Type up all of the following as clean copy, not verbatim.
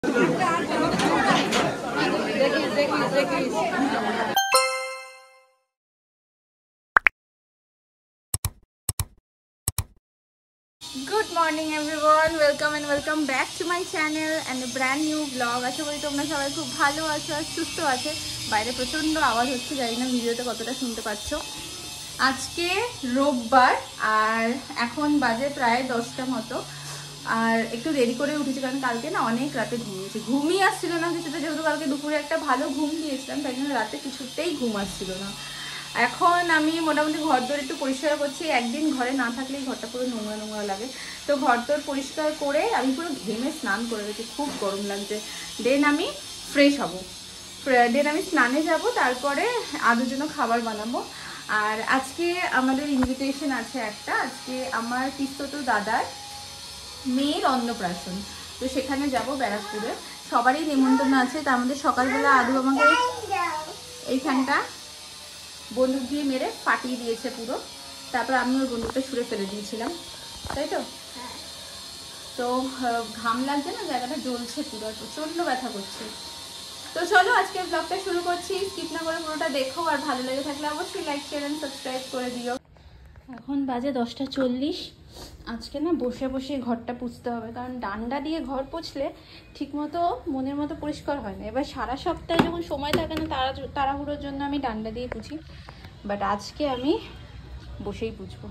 Good morning everyone, welcome and welcome back to my channel and a brand new vlog. আশা করি তোমরা সবাই খুব ভালো আছো আর সুস্থ আছো। বাইরে প্রচন্ড আওয়াজ হচ্ছে, জানি না ভিডিওতে কতটা শুনতে পাচ্ছ। আজকে রোববার আর এখন বাজে প্রায় 10টা মতো, আর একটু দেরি করে উঠেছি কারণ কালকে না অনেক রাতে ঘুমিয়েছি। ঘুমই আসছিল না কিছুতে, যেহেতু কালকে দুপুরে একটা ভালো ঘুম দিয়েছিলাম তাই জন্য রাতে কিছুতেই ঘুম আসছিল না। এখন আমি মোটামুটি ঘরদোর একটু পরিষ্কার করছি। একদিন ঘরে না থাকলেই ঘরটা পুরো নোংরা নোংরা লাগে, তো ঘরদোর পরিষ্কার করে আমি পুরো ঘেমে স্নান করে গেছি, খুব গরম লাগছে। দেন আমি ফ্রেশ হব, দেন আমি স্নানে যাব, তারপরে আদুর জন্য খাবার বানাবো। আর আজকে আমাদের ইনভিটেশন আছে একটা, আজকে আমার পিস্তত দাদার মেয়ের অন্নপ্রাশন, তো সেখানে যাব ব্যারাকপুরে। সবারই নেমন্তন্ন আছে। তার মধ্যে সকালবেলা আদু আমাকে এইখানটা বন্দুক দিয়ে মেরে ফাটিয়ে দিয়েছে পুরো, তারপর আমি ওর বন্দুকটা ছুঁড়ে ফেলে দিয়েছিলাম, তাই তো। তো ঘাম লাগছে না, জায়গাটা জ্বলছে পুরো, প্রচণ্ড ব্যথা করছে। তো চলো আজকে ব্লগটা শুরু করছি, স্কিপ না করে পুরোটা দেখো, আর ভালো লেগে থাকলে অবশ্যই লাইক শেয়ার এন্ড সাবস্ক্রাইব করে দিও। এখন বাজে 10টা 40। আজকে না বসে বসে ঘরটা পুছতে হবে, কারণ ডান্ডা দিয়ে ঘর পুছলে ঠিকমতো মনের মতো পরিষ্কার হয় না। এবার সারা সপ্তাহে যখন সময় থাকে না তাড়াহুড়োর জন্য আমি ডান্ডা দিয়ে পুছি, বাট আজকে আমি বসেই পুছবো।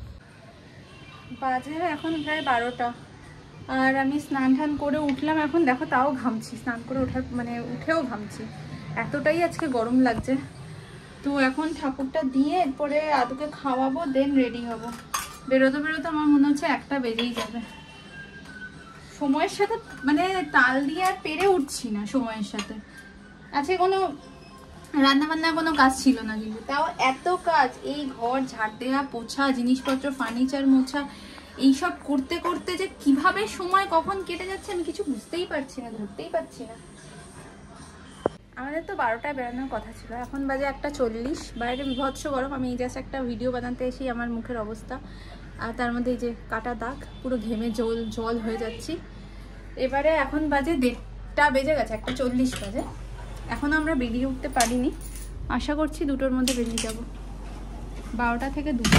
বাজে এখন প্রায় 12টা, আর আমি স্নান টান করে উঠলাম এখন, দেখো তাও ঘামছি, স্নান করে উঠেও ঘামছি, এতটাই আজকে গরম লাগছে। তো এখন ঠাকুরটা দিয়ে এরপরে আদুকে খাওয়াবো, দেন রেডি হব। বেরোতে বেরোতে আমার মনে হচ্ছে 1টা বেজেই যাবে। সময়ের সাথে তাল দিয়ে আর পেরে উঠছি না সময়ের সাথে। আজকে কোনো রান্নাবান্নার কোনো কাজ ছিল না, কিন্তু তাও এত কাজ, এই ঘর ঝাড় দেওয়া, পোছা, জিনিসপত্র, ফার্নিচার মোছা, এইসব করতে করতে যে কিভাবে সময় কখন কেটে যাচ্ছে আমি কিছু বুঝতেই পারছি না, ধরতেই পারছি না। আমাদের তো 12টায় বেরোনোর কথা ছিল, এখন বাজে 1টা 40। বাইরে বিভৎস গরম। আমি জাস্ট একটা ভিডিও বানাতে এসেই আমার মুখের অবস্থা, আর তার মধ্যে এই যে কাটা দাগ, পুরো ঘেমে জল হয়ে যাচ্ছি। এবারে এখন বাজে 1:30 বেজে গেছে, 1টা 40 বাজে। এখনও আমরা বেরিয়ে উঠতে পারিনি, আশা করছি 2টোর মধ্যে বেরিয়ে যাব, 12টা থেকে 2টো।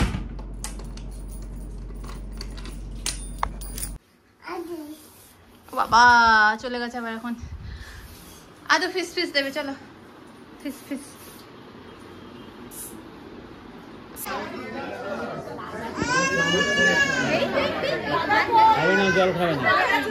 বাবা চলে গেছে আবার। এখন আদু ফিস ফিস দেবে, চলো ফিস ফিস। জল খাবে না।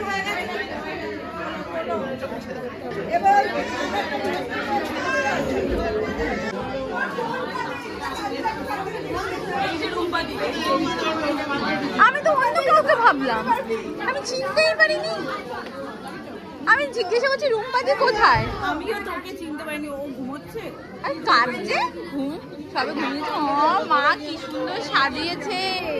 আমি তো অন্য কাউকে ভাবলাম, আমি চিনতেই পারিনি। আমি জিজ্ঞাসা করছি রুম্পাদি কোথায়, আমিও তোকে চিনতে পারিনি, ও ঘুমোচ্ছে। আরে কার যে ঘুম, সবে ঘুমিয়েছে। ও মা কি সুন্দর সাজিয়েছে,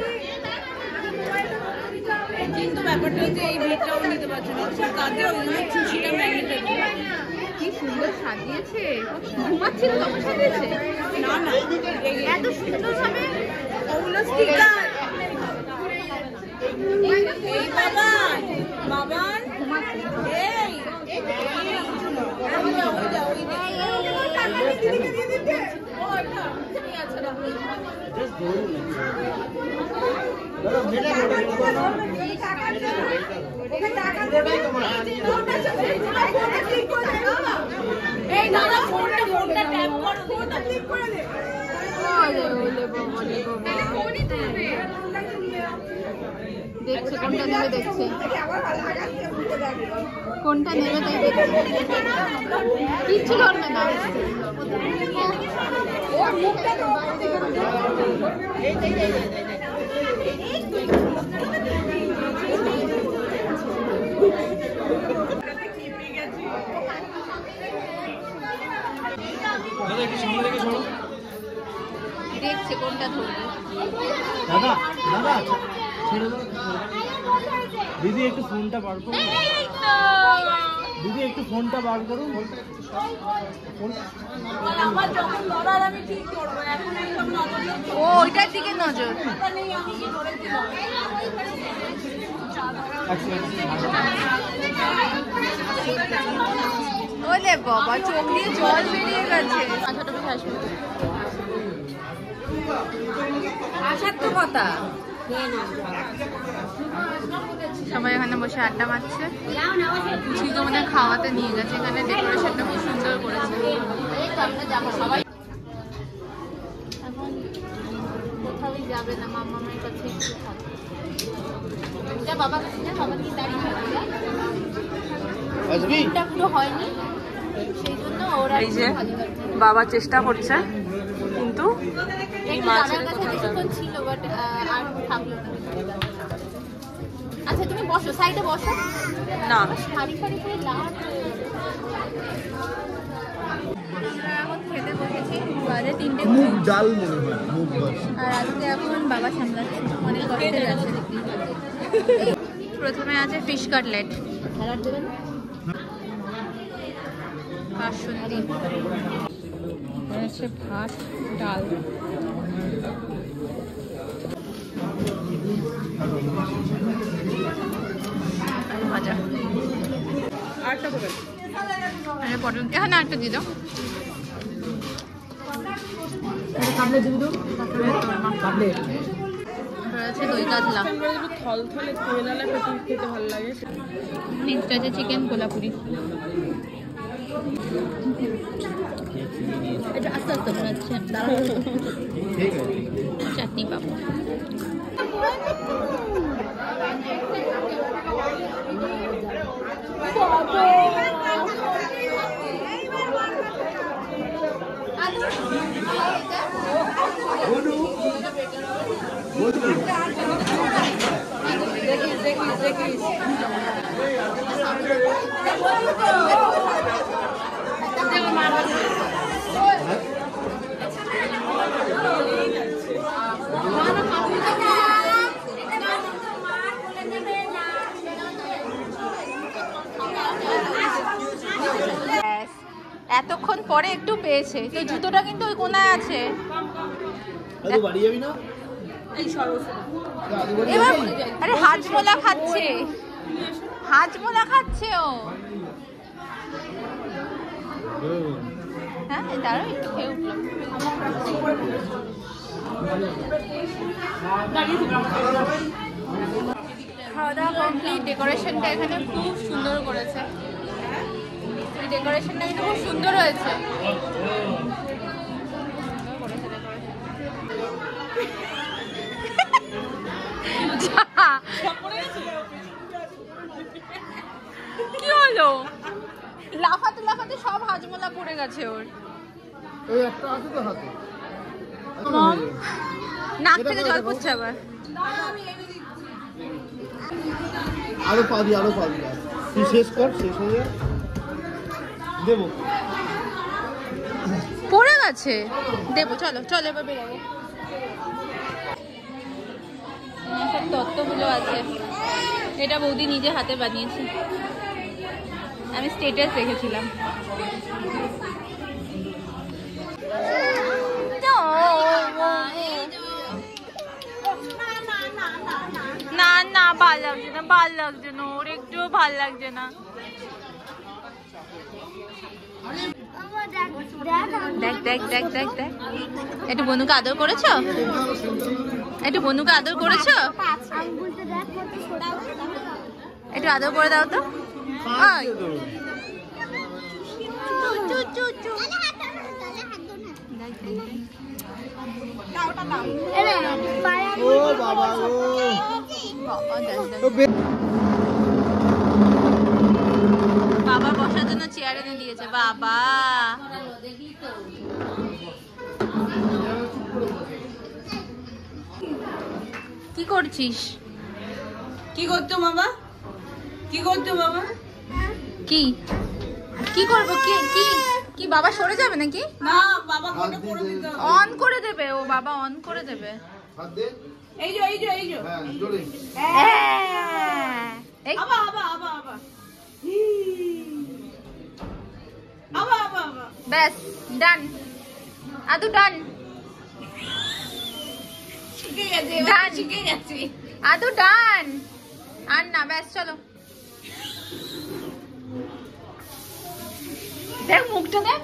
কিন্তু ব্যাপারটা হচ্ছে এই ভিড়টাও নিতে পারছে না, তাতে ওই জন্য চুষিটা ম্যাগনেটেড। কি সুন্দর সাজিয়েছে, ঘুমাচ্ছিল তখন সাজিয়েছে। না না, এত সুন্দর ভাবে ওগুলো স্টিকার। এই বাবান বাবান এই দাদা ফোনটা ট্যাপ করো, ফোনটা ক্লিক করে দে। দেখছে কোনটা নেবে, দেখছে কোনটা নেবে, তাই দেখছে, কিচ্ছু ধরবে না। দেখছে কোনটা ধরবে। দাদা দাদা ছেড়ে দাও, দিদি একটু ফোনটা বার করুন, দিদি একটু ফোনটা বার করুন। আমার যখন লড়ার আমি ঠিক করবো, এখন একদম নজর। ও ওইটার দিকে নজর। আমি কি করেছিলাম ওলে বাবা, চোখ দিয়ে জল বেরিয়ে গেছে। মাথাটা বেশি আসবে আসার তো কথা। সবাই এখানে বসে আড্ডা মারছে। ছিল মানে খাওয়াতে নিয়ে গেছে। এখানে ডেকোরেশনটা খুব সুন্দর করেছে। সবাই এখন কোথাও যাবে না, মামামের কাছে একটু থাকবে। বাবা বাবা কি দাঁড়িয়ে পুরো হয়নি, সেই জন্য ওরা এই যে বাবা চেষ্টা করছে, কিন্তু ছিল বাট আর থাকলো না। আচ্ছা তুমি বসো, সাইডে বসো না, শাড়ি ফাড়ি করে লাভ। এখন খেতে বসেছি, বাজে 3টে। মুগ ডাল মনে হয়, মুগ ডাল। আর আজকে এখন বাবা সামলাচ্ছে, অনেক কষ্টে আছে। প্রথমে আছে ফিশ কাটলেট, বাসন্তী, আছে ভাত, ডাল, ভাজা, আরেকটা পটল। আরে পটল এখানে আরেকটা দিয়ে দাও। দই কাতলা, থলথলে খেতে ভালো লাগে। নেক্সট আছে চিকেন কোলাপুরি। এটা আস্তে আস্তে বানাচ্ছে, চাটনি পাবো। এতক্ষণ পরে একটু পেয়েছে। তো জুতোটা কিন্তু ওই কোনায় আছে। এবার আরে হাজমোলা খাচ্ছে, হাজমোলা খাচ্ছে ও। হ্যাঁ দাঁড়াও একটু খেয়ে উঠলাম। খাওয়া দাওয়া কমপ্লিট। ডেকোরেশনটা এখানে খুব সুন্দর করেছে, ডেকোরেশনটা কিন্তু খুব সুন্দর হয়েছে। কি হলো? লাফাতে লাফাতে সব হাজমোলা পড়ে গেছে ওর। নাক থেকে জল পড়ছে আবার। আরো পাবি, আরো পাবি। তুই শেষ কর, শেষ হয়ে যায় দেবো। পড়ে গেছে, দেবো। চলো চলো এবার বেরোবো। সব তত্ত্বগুলো আছে। এটা বৌদি নিজে হাতে বানিয়েছে, আমি স্টেটাস দেখেছিলাম। না না ভাল লাগছে না, ভাল লাগছে না, ওর একটুও ভাল লাগছে না। দেখ দেখ দেখ দেখ দেখ, একটু বনুকে আদর করেছো? একটু বনুকে আদর করেছো? একটু আদর করে দাও তো। বাবা বসার জন্য চেয়ার এনে দিয়েছে। বাবা কি করছিস? কি করছো বাবা? কি করছো বাবা? কি কি করবো? কি কি কি বাবা সরে যাবে নাকি? না বাবা কোনটা করে দিতে হবে। অন করে দেবে ও, বাবা অন করে দেবে। হাত দে। এই যে এই যে এই যে। হ্যাঁ জোরে। এই আবা আবা আবা আবা। আবা আবা আবা। ব্যাস ডান, আদু ডান, শিখে গেছে, ডান, শিখে গেছে। আদু ডান। আর না, ব্যাস চলো। দেখ মুখটা দেখ।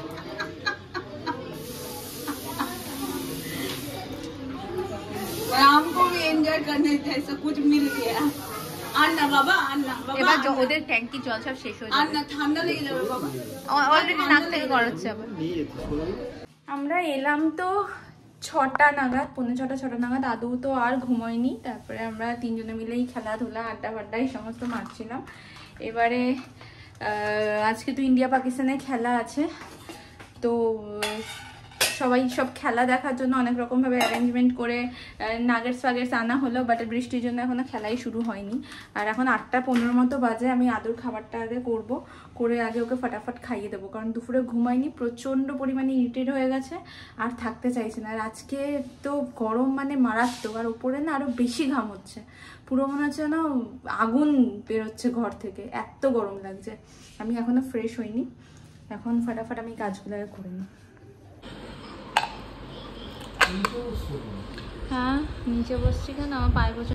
हमको भी एंजॉय करने थे, सब कुछ मिल गया। अन्ना बाबा, अन्ना बाबा, এবার ওদের ট্যাঙ্কি জল সব শেষ হয়ে যাবে। अन्ना ঠান্ডা লেগে যাবে বাবা। অলরেডি নাক থেকে গড়াচ্ছে আবার। আমরা এলাম তো 6টা নাগাদ, 6:45 নাগাদ। আদৌ তো আর ঘুমোয়নি। তারপরে আমরা তিনজনে মিলেই খেলাধুলা আড্ডা ফাড্ডা এই সমস্ত মারছিলাম। এবারে আজকে তো ইন্ডিয়া পাকিস্তানের খেলা আছে, তো সবাই সব খেলা দেখার জন্য অনেক রকমভাবে অ্যারেঞ্জমেন্ট করে নাগেটস ফাগেটস আনা হলো, বাট বৃষ্টির জন্য এখনও খেলাই শুরু হয়নি। আর এখন 8:15 মতো বাজে। আমি আদুর খাবারটা আগে করে আগে ওকে ফটাফট খাইয়ে দেবো, কারণ দুপুরে ঘুমায়নি, প্রচণ্ড পরিমাণে ইরিটেট হয়ে গেছে আর থাকতে চাইছে না। আর আজকে তো গরম মানে মারাত্মক, আর ওপরে না আরও বেশি ঘাম হচ্ছে, পুরো মনে হচ্ছে না আগুন বেরোচ্ছে ঘর থেকে, এত গরম লাগছে। আমি এখনও ফ্রেশ হইনি, এখন ফটাফট আমি কাজগুলো করে নিই। হ্যাঁ নিচে বসছি কেন, আমার পায়ে বসে।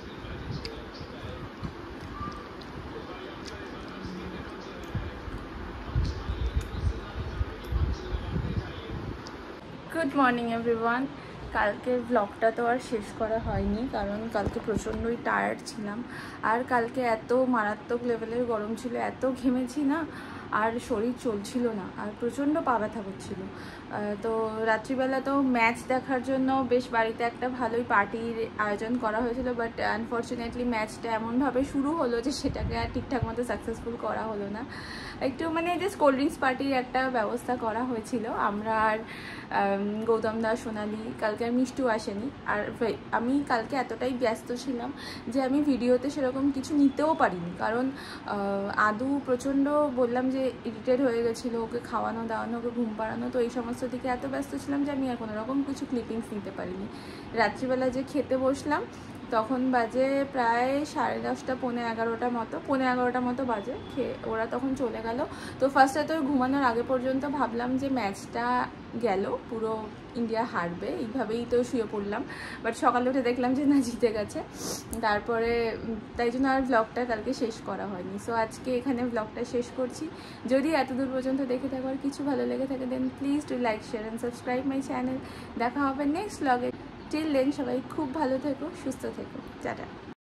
Good morning everyone. কালকের ব্লগটা তো আর শেষ করা হয়নি, কারণ কালকে প্রচণ্ডই টায়ার্ড ছিলাম। আর কালকে এত মারাত্মক লেভেলের গরম ছিল, এত ঘেমেছি না, আর শরীর চলছিল না, আর প্রচণ্ড পা ব্যথা করছিল। তো রাত্রিবেলা তো ম্যাচ দেখার জন্য বেশ বাড়িতে একটা ভালোই পার্টির আয়োজন করা হয়েছিল, বাট আনফর্চুনেটলি ম্যাচটা এমনভাবে শুরু হলো যে সেটাকে আর ঠিকঠাক মতো সাকসেসফুল করা হলো না। একটু মানে জাস্ট কোল্ড ড্রিঙ্কস পার্টির একটা ব্যবস্থা করা হয়েছিল। আমরা আর গৌতম দা, সোনালি, কালকে আর মিষ্টু আসেনি। আর আমি কালকে এতটাই ব্যস্ত ছিলাম যে আমি ভিডিওতে সেরকম কিছু নিতেও পারিনি, কারণ আদু প্রচণ্ড বললাম যে ইরিটেট হয়ে গেছিলো, ওকে খাওয়ানো দাওয়ানো, ওকে ঘুম পাড়ানো, তো এই সমস্ত দিকে এত ব্যস্ত ছিলাম যে আমি আর কোনো রকম কিছু ক্লিপিংস নিতে পারিনি। রাত্রিবেলা যে খেতে বসলাম তখন বাজে প্রায় 10:30, 11:15 মতো, 11:15 মতো বাজে। ওরা তখন চলে গেল। তো ফার্স্টে তো ঘুমানোর আগে পর্যন্ত ভাবলাম যে ম্যাচটা গেল, পুরো ইন্ডিয়া হারবে, এইভাবেই তো শুয়ে পড়লাম। বাট সকালে উঠে দেখলাম যে না, জিতে গেছে। তারপরে তাই জন্য আর ব্লগটা কালকে শেষ করা হয়নি। সো আজকে এখানে ব্লগটা শেষ করছি। যদি এতদূর পর্যন্ত দেখে থাকো আর কিছু ভালো লেগে থাকে, then please do like, share and subscribe my channel. দেখা হবে নেক্সট ব্লগে। টিল দেন সবাই খুব ভালো থেকো, সুস্থ থেকো, টাটা।